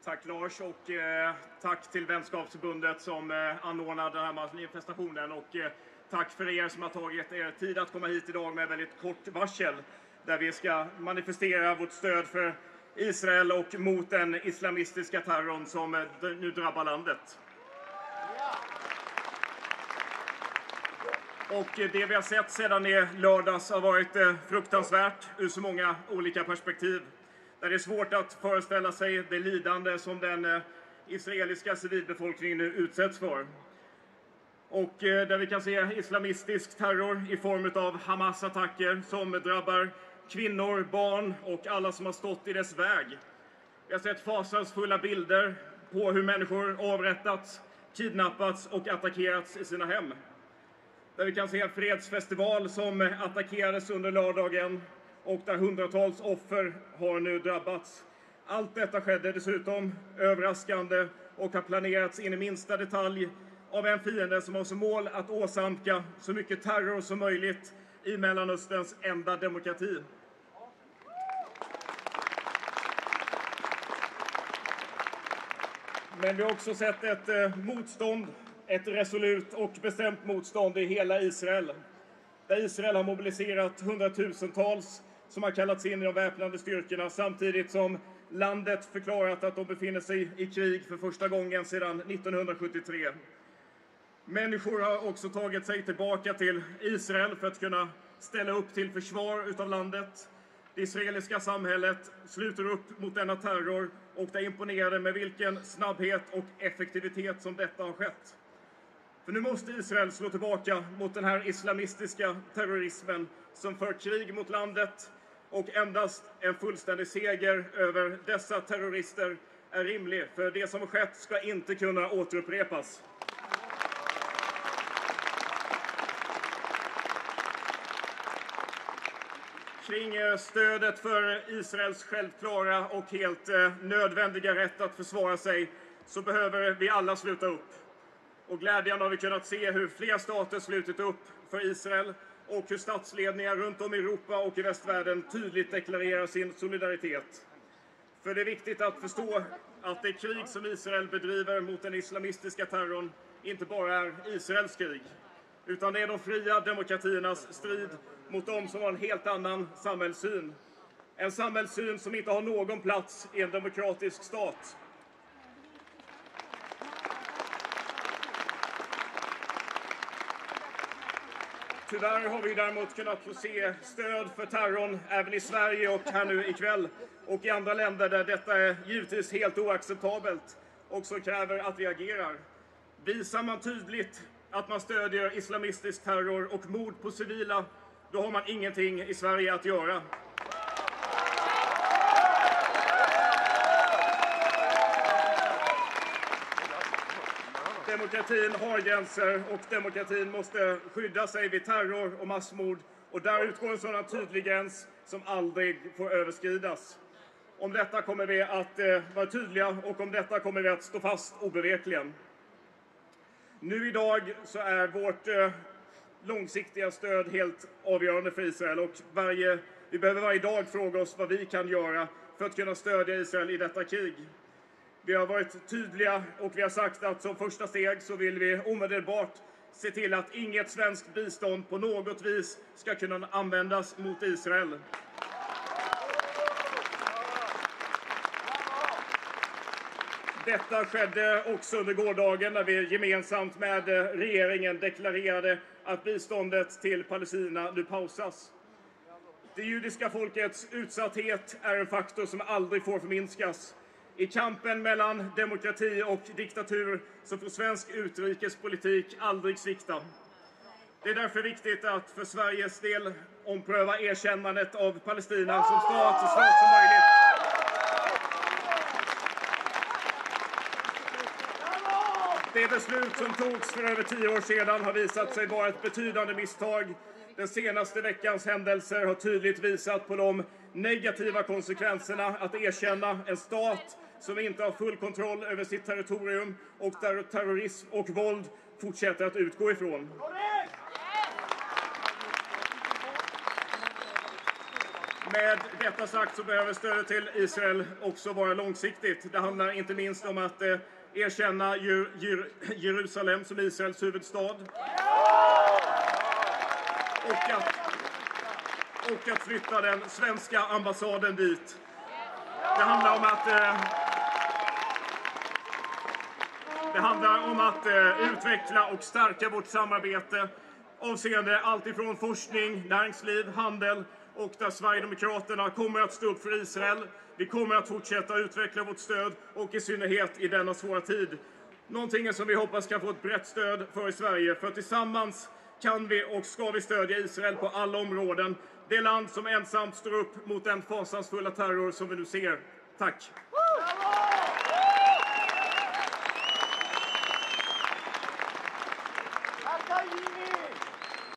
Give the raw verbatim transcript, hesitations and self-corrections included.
Tack Lars och eh, tack till Vänskapsförbundet som eh, anordnar den här manifestationen och eh, tack för er som har tagit er tid att komma hit idag med väldigt kort varsel där vi ska manifestera vårt stöd för Israel och mot den islamistiska terrorn som eh, nu drabbar landet. Och det vi har sett sedan i lördags har varit eh, fruktansvärt ur så många olika perspektiv. Där det är svårt att föreställa sig det lidande som den eh, israeliska civilbefolkningen nu utsätts för. Och eh, där vi kan se islamistisk terror i form av Hamas-attacker som drabbar kvinnor, barn och alla som har stått i dess väg. Vi har sett fasansfulla bilder på hur människor avrättats, kidnappats och attackerats i sina hem. Där vi kan se en fredsfestival som attackerades under lördagen och där hundratals offer har nu drabbats. Allt detta skedde dessutom överraskande och har planerats in i minsta detalj av en fiende som har som mål att åsamka så mycket terror som möjligt i Mellanösterns enda demokrati. Men vi har också sett ett eh, motstånd, ett resolut och bestämt motstånd i hela Israel. Där Israel har mobiliserat hundratusentals som har kallats in i de väpnade styrkorna samtidigt som landet förklarat att de befinner sig i krig för första gången sedan nittonhundrasjuttiotre. Människor har också tagit sig tillbaka till Israel för att kunna ställa upp till försvar utav landet. Det israeliska samhället sluter upp mot denna terror och det är imponerande med vilken snabbhet och effektivitet som detta har skett. För nu måste Israel slå tillbaka mot den här islamistiska terrorismen som för krig mot landet och endast en fullständig seger över dessa terrorister är rimlig. För det som har skett ska inte kunna återupprepas. Kring stödet för Israels självklara och helt nödvändiga rätt att försvara sig så behöver vi alla sluta upp. Och glädjande har vi kunnat se hur fler stater slutit upp för Israel och hur statsledningar runt om i Europa och i västvärlden tydligt deklarerar sin solidaritet. För det är viktigt att förstå att det krig som Israel bedriver mot den islamistiska terrorn inte bara är Israels krig, utan det är de fria demokratiernas strid mot dem som har en helt annan samhällssyn. En samhällssyn som inte har någon plats i en demokratisk stat. Tyvärr har vi däremot kunnat få se stöd för terrorn även i Sverige och här nu ikväll och i andra länder där detta är givetvis helt oacceptabelt och så kräver att vi agerar. Visar man tydligt att man stödjer islamistisk terror och mord på civila, då har man ingenting i Sverige att göra. Demokratin har gränser och demokratin måste skydda sig vid terror och massmord. Och där utgår en sådan tydlig gräns som aldrig får överskridas. Om detta kommer vi att eh, vara tydliga och om detta kommer vi att stå fast obevekligen. Nu idag så är vårt eh, långsiktiga stöd helt avgörande för Israel. Och varje, vi behöver varje dag fråga oss vad vi kan göra för att kunna stödja Israel i detta krig. Vi har varit tydliga och vi har sagt att som första steg så vill vi omedelbart se till att inget svenskt bistånd på något vis ska kunna användas mot Israel. Detta skedde också under gårdagen när vi gemensamt med regeringen deklarerade att biståndet till Palestina nu pausas. Det judiska folkets utsatthet är en faktor som aldrig får förminskas. I kampen mellan demokrati och diktatur så får svensk utrikespolitik aldrig svikta. Det är därför viktigt att för Sveriges del ompröva erkännandet av Palestina som stat så snart som möjligt. Det beslut som togs för över tio år sedan har visat sig vara ett betydande misstag. Den senaste veckans händelser har tydligt visat på de negativa konsekvenserna att erkänna en stat som inte har full kontroll över sitt territorium och där terrorism och våld fortsätter att utgå ifrån. Med detta sagt så behöver stödet till Israel också vara långsiktigt. Det handlar inte minst om att eh, erkänna Jer Jer Jerusalem som Israels huvudstad. Och att, och att flytta den svenska ambassaden dit. Det handlar om att, eh, det handlar om att eh, utveckla och stärka vårt samarbete avseende allt ifrån forskning, näringsliv, handel och där Sverigedemokraterna kommer att stå upp för Israel. Vi kommer att fortsätta utveckla vårt stöd och i synnerhet i denna svåra tid. Någonting som vi hoppas kan få ett brett stöd för i Sverige. För tillsammans kan vi och ska vi stödja Israel på alla områden. Det land som ensamt står upp mot den fasansfulla terror som vi nu ser. Tack!